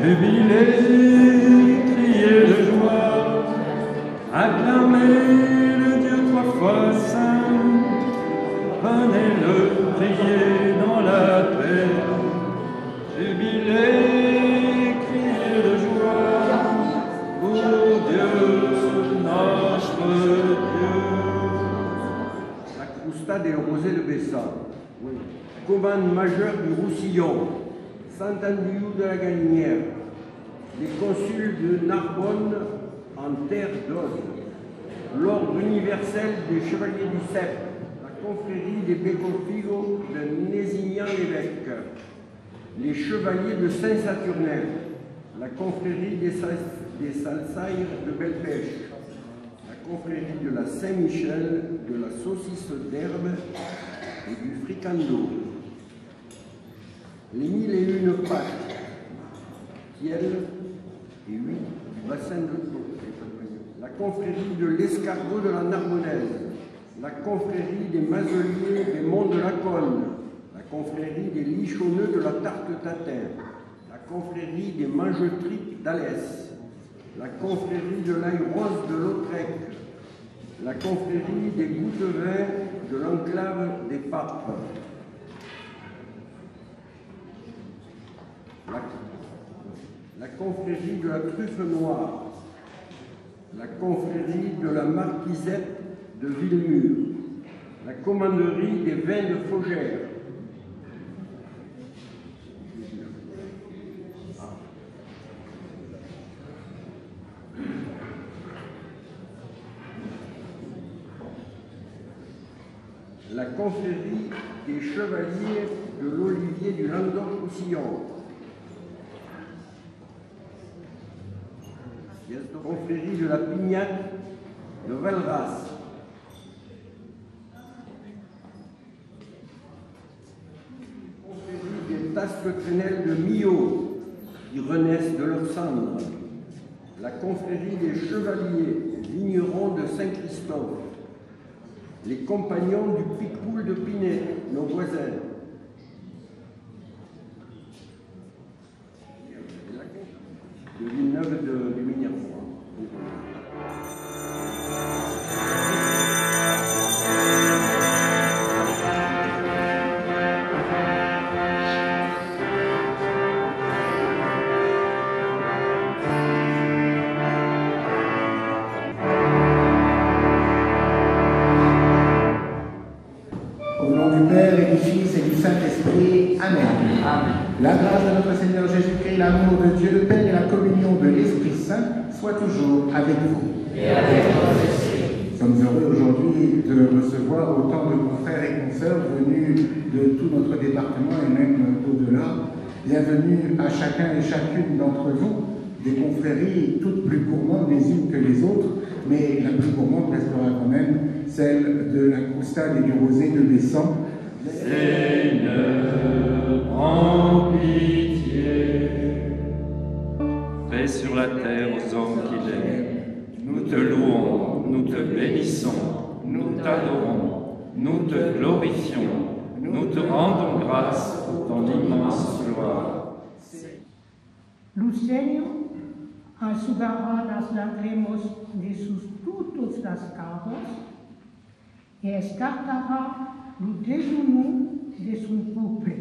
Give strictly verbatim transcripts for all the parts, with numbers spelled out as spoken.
Jubilez, criez de joie, acclamez le Dieu trois fois saint, venez le prier dans la paix. Jubilez, criez de joie, ô Dieu, notre Dieu. La croustade et le rosé de Bessan, oui. Commande majeure du Roussillon, Saint-Andrew de la Galinière, les consuls de Narbonne en terre d'Aude, l'ordre universel des chevaliers du Cep, la confrérie des Béconfigo de Nézignan-l'Évêque, les chevaliers de Saint-Saturnin, la confrérie des, Sal des Salsaires de Belle-Pêche, la confrérie de la Saint-Michel, de la saucisse d'herbe et du fricando, les mille et une Pâques, Kiel et huit du bassin de Thau, la confrérie de l'escargot de la Narbonnaise, la confrérie des Mazeliers des Monts de la Conne, la confrérie des Lichonneux de la Tarte-Tatin, la confrérie des Mangetripes d'Alès, la confrérie de l'ail rose de Lautrec, la confrérie des Gouttevins de l'enclave des Papes, la, la confrérie de la Truffe Noire, la confrérie de la Marquisette de Villemur, la commanderie des vins de Faugère, la confrérie des chevaliers de l'Olivier du Languedoc-Roussillon, la confrérie de la Pignate de Valras, la confrérie des Tasques-Crénelles de Millau, qui renaissent de leurs cendres, la confrérie des chevaliers vignerons de Saint-Christophe, les compagnons du Picoul de Pinet, nos voisins, de Villeneuve de, de Minervois. Au nom du Père et du Fils et du Saint-Esprit. Amen. Amen. La grâce de notre Seigneur Jésus-Christ, l'amour de Dieu le Père et la communion de l'Esprit Saint soient toujours avec vous. Et avec votre esprit. Nous sommes heureux aujourd'hui de recevoir autant de confrères et consoeurs venus de tout notre département et même au-delà. Bienvenue à chacun et chacune d'entre vous, des confréries toutes plus gourmandes les unes que les autres, mais la plus gourmande restera quand même celle de la croustade et du rosé de Bessan. Seigneur, prends pitié. Paix sur la terre aux hommes qui l'aiment. Nous te louons, nous te bénissons, nous t'adorons, nous te glorifions, nous te rendons grâce pour ton immense gloire. Lucenio, enxugará las lágrimas de sus todas las caras y escartará le déjeuner de son peuple.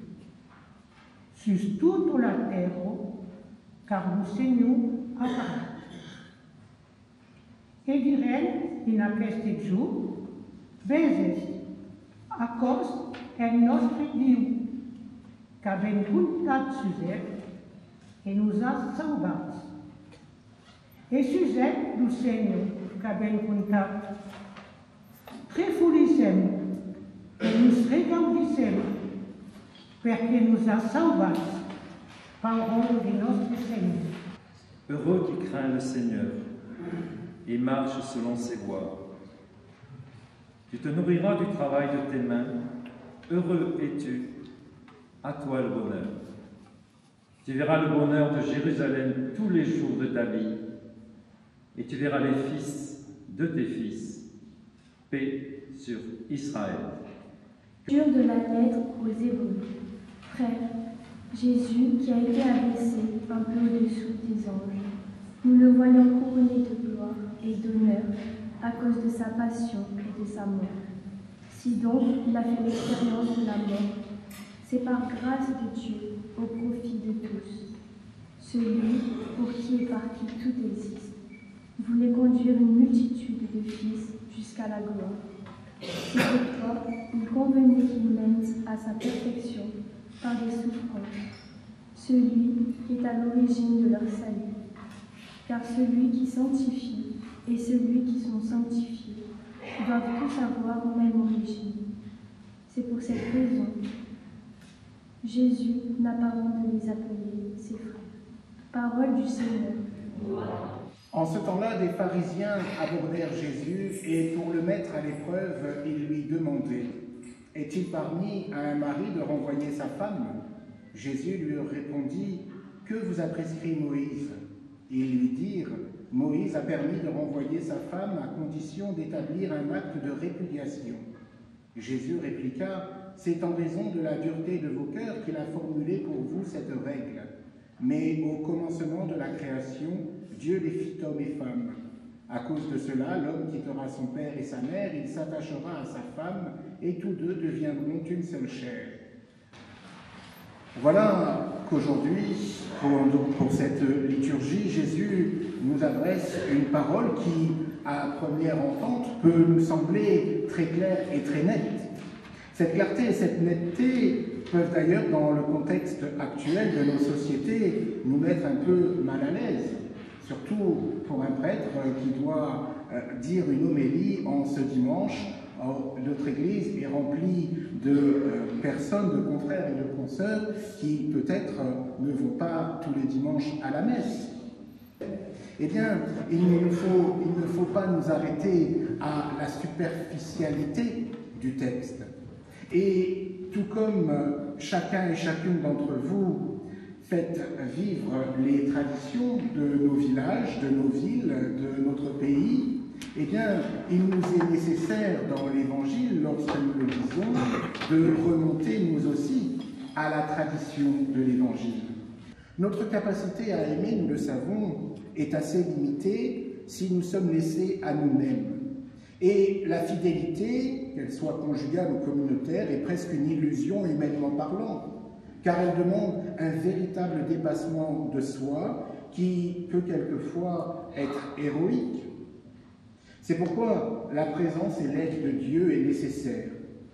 Sur toute la terre, car le Seigneur a parlé. E direm in aquest jour, veses, acors el nostre Diu, que ha vengut Suzet e nos ha salvat. E Suzet do Senhor, que ha vengut, refolicem et nous regaudissem, perquè nous a salvats, parole de notre Seigneur. Heureux qui craint le Seigneur et marche selon ses voies. Tu te nourriras du travail de tes mains, heureux es-tu, à toi le bonheur. Tu verras le bonheur de Jérusalem tous les jours de ta vie, et tu verras les fils de tes fils. Paix sur Israël. Lecture de la lettre aux Hébreux. Frères, Jésus, qui a été abaissé un peu à cause de sa passion et de sa mort. Si donc il a fait l'expérience de la mort, c'est par grâce de Dieu au profit de tous. Celui pour qui et par qui tout existe voulait conduire une multitude de fils jusqu'à la gloire. C'est pourquoi il convenait qu'il mène à sa perfection par des souffrances celui qui est à l'origine de leur salut. Car celui qui sanctifie et celui qui sont sanctifiés doivent tous avoir même origine. C'est pour cette raison Jésus n'a pas honte de les appeler ses frères. Parole du Seigneur. En ce temps-là, des pharisiens abordèrent Jésus et pour le mettre à l'épreuve, ils lui demandaient « Est-il permis à un mari de renvoyer sa femme ?» Jésus lui répondit « Que vous a prescrit Moïse ?» Ils lui dirent « Moïse a permis de renvoyer sa femme à condition d'établir un acte de répudiation. » Jésus répliqua « C'est en raison de la dureté de vos cœurs qu'il a formulé pour vous cette règle. Mais au commencement de la création, Dieu les fit hommes et femmes. À cause de cela, l'homme quittera son père et sa mère, il s'attachera à sa femme, et tous deux deviendront une seule chair. » Voilà qu'aujourd'hui, pour, pour cette liturgie, Jésus nous adresse une parole qui, à première entente, peut nous sembler très claire et très nette. Cette clarté et cette netteté peuvent d'ailleurs, dans le contexte actuel de nos sociétés, nous mettre un peu mal à l'aise, surtout pour un prêtre qui doit dire une homélie en ce dimanche. Notre Église est remplie de personnes, de confrères et de consoeurs qui peut-être ne vont pas tous les dimanches à la messe. Eh bien, il ne faut, il ne faut pas nous arrêter à la superficialité du texte. Et tout comme chacun et chacune d'entre vous faites vivre les traditions de nos villages, de nos villes, de notre pays, eh bien, il nous est nécessaire dans l'Évangile, lorsque nous le lisons, de remonter nous aussi à la tradition de l'Évangile. Notre capacité à aimer, nous le savons, est assez limitée si nous sommes laissés à nous-mêmes. Et la fidélité, qu'elle soit conjugale ou communautaire, est presque une illusion humainement parlant, car elle demande un véritable dépassement de soi qui peut quelquefois être héroïque. C'est pourquoi la présence et l'aide de Dieu est nécessaire.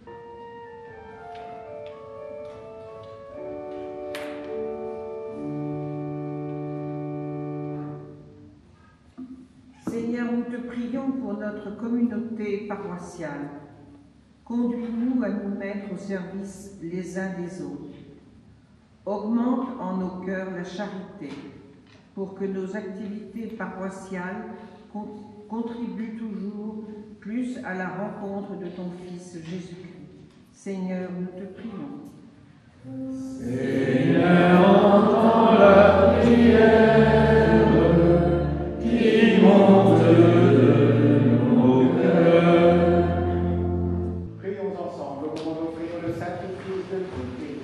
Seigneur, nous te prions pour notre communauté paroissiale. Conduis-nous à nous mettre au service les uns des autres. Augmente en nos cœurs la charité pour que nos activités paroissiales contribuent toujours plus à la rencontre de ton Fils Jésus-Christ. Seigneur, nous te prions. Seigneur, entends la prière qui monte de nos cœurs. Prions ensemble pour offrir le sacrifice de toute l'Église.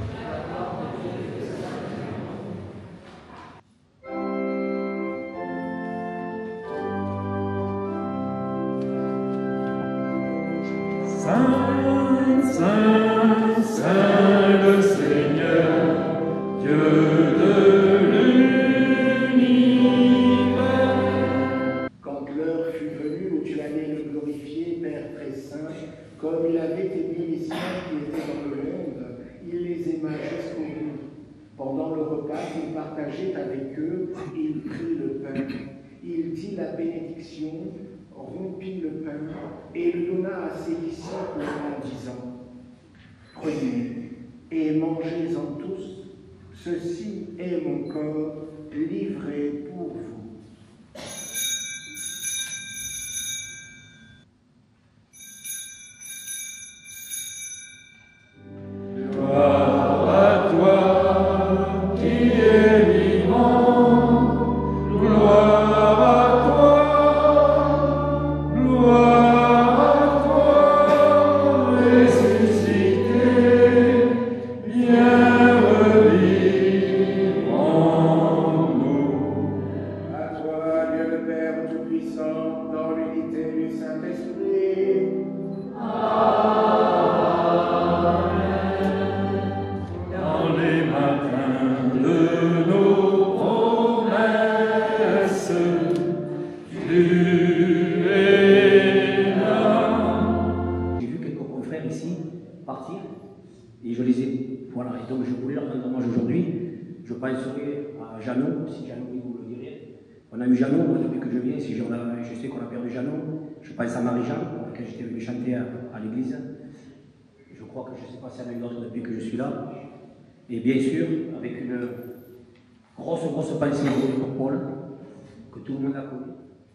Saint, Saint, Saint le Seigneur, Dieu de l'univers. Quand l'heure fut venue où tu allais le glorifier, Père très saint, comme il avait aimé les siens qui étaient dans le monde, il les aima jusqu'au bout. Pendant le repas qu'il partageait avec eux, il prit le pain, il dit la bénédiction, rompit le pain et le donna à ses disciples en disant « Prenez et mangez-en tous, ceci est mon corps livré pour vous. » Gloire à toi qui es vivant, gloire à toi, gloire à toi, ressuscité, bien revivant. donc je voulais leur rendre hommage aujourd'hui. Je penserai à Jeannot, si Jeannot vous le direz. On a eu Jeannot, moi, depuis que je viens, si on a, je sais qu'on a perdu Jeannot. Je pense à Marie-Jean, pour laquelle j'étais venu chanter à, à l'église. Je crois que je ne sais pas s'il y en a une autre depuis que je suis là. Et bien sûr, avec une grosse, grosse pensée pour Paul, que tout le monde a connu.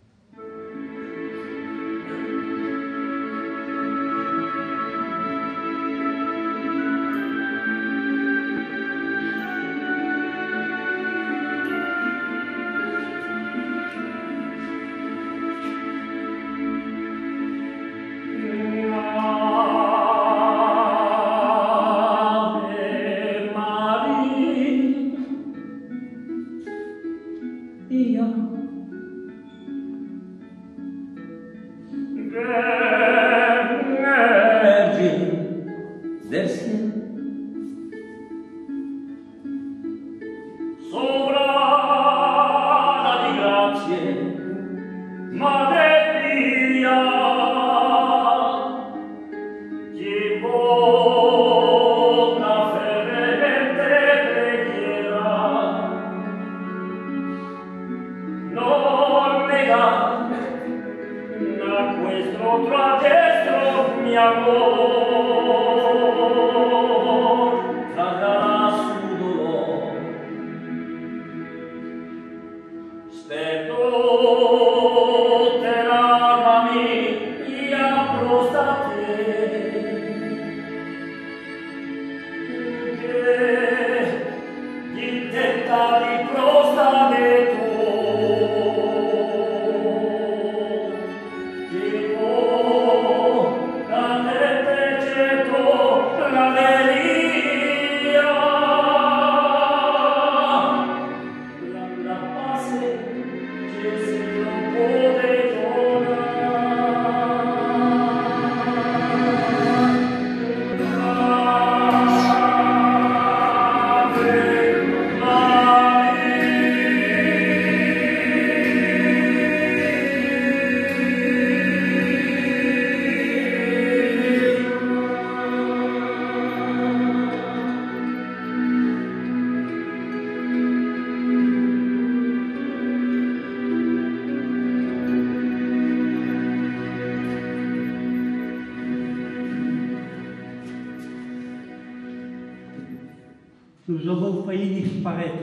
Nous avons failli disparaître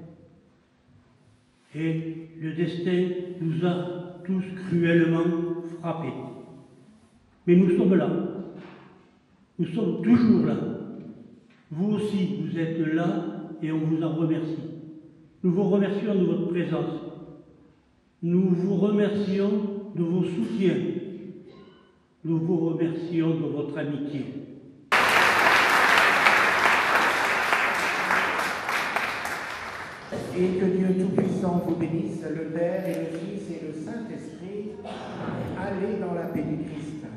et le destin nous a tous cruellement frappés. Mais nous sommes là, nous sommes toujours là. Vous aussi, vous êtes là et on vous en remercie. Nous vous remercions de votre présence. Nous vous remercions de vos soutiens. Nous vous remercions de votre amitié. Et que Dieu Tout-Puissant vous bénisse, le Père et le Fils et le Saint-Esprit. Allez dans la paix du Christ.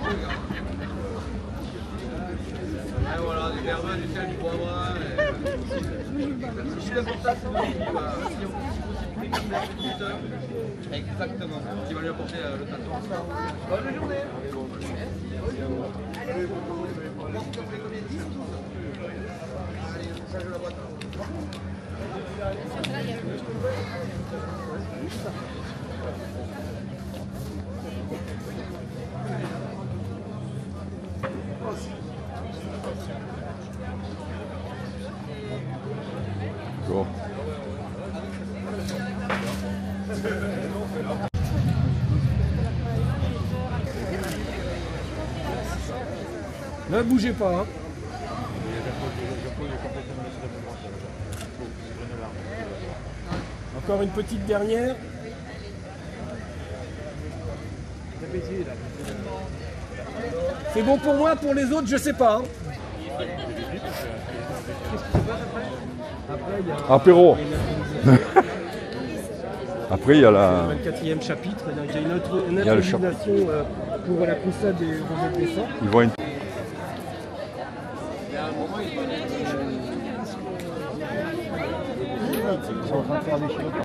Voilà, du vermin, du sel, du poivre. suis la porte à exactement, qui va lui apporter euh, le tâton. Bonne journée. Allez, ça je la boîte. Bon. Ne bougez pas. Hein. Encore une petite dernière. C'est bon pour moi, pour les autres, je sais pas. Hein. Après, il y a... Apéro. Après, il y a la... le quatrième chapitre. Il y a une autre une il y a le nomination euh, pour la poussade des Rosés de Bessan. Ils vont une... Ils sont en train de faire des choses.